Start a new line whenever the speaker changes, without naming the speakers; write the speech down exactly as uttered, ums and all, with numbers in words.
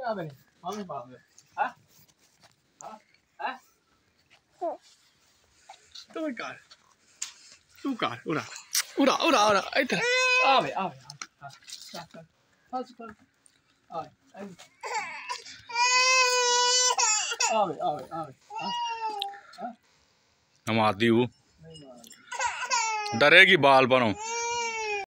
आवे मम्मी बाप में हां हां हां तू कर तू कर उड़ा उड़ा उड़ा उड़ा इधर आवे आवे हां चल चल चल आवे आवे आवे आवे
हम आती हूँ डरेगी बाल बनो।